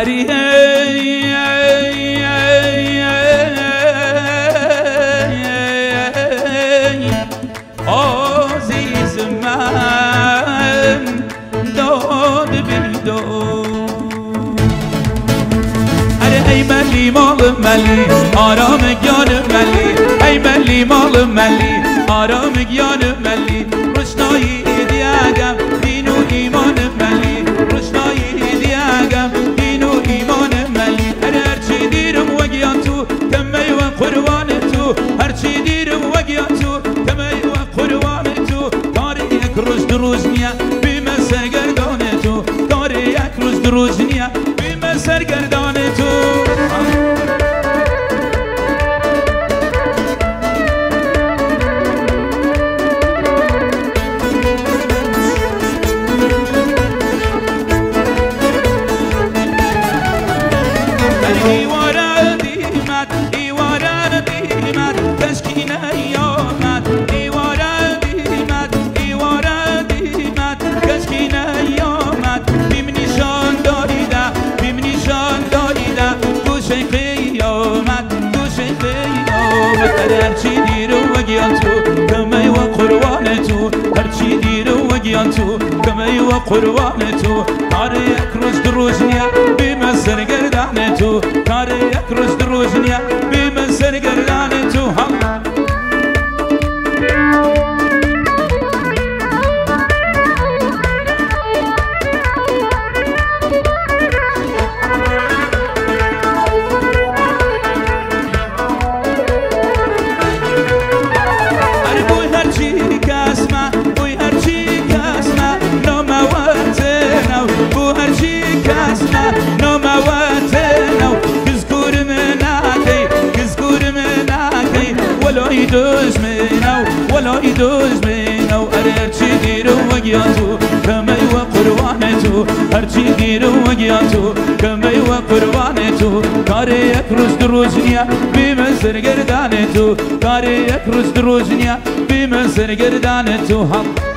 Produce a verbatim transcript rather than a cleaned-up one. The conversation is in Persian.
هري عزیز من داد بیداد ای ملی مال ملی آرام گیان ملی ای ملی مال ملی آرام گیان ملی روشنایی دیگم دین و ایمان ملی روشنایی دیگم دین و ایمان ملی هرچی دیرم و گیان تو کمی و قربان تو هرچی دیرم و گیان تو کمی و قربان تو کار یک روز دو روز نیا بیم سرگردان تو کار یک روز دو روز نیا بیم سرگردان تو هرچی دیر و گیان تو کمی و قربان تو هرچی دیر و گیان تو کمی و قربان تو کار یک روز دو روز نیا بیم سرگردان تو کار یک روز دو روز نیا بیم سرگردان تو هم دوز منو ولا يدوز منو هرچی دیر و گیان تو کمی و قربان تو هرچی دیر و گیان تو کمی و قربان تو کار یک روز دو روز نیا بیم سرگردان تو کار یک روز دو روز نیا بیم سرگردان تو هم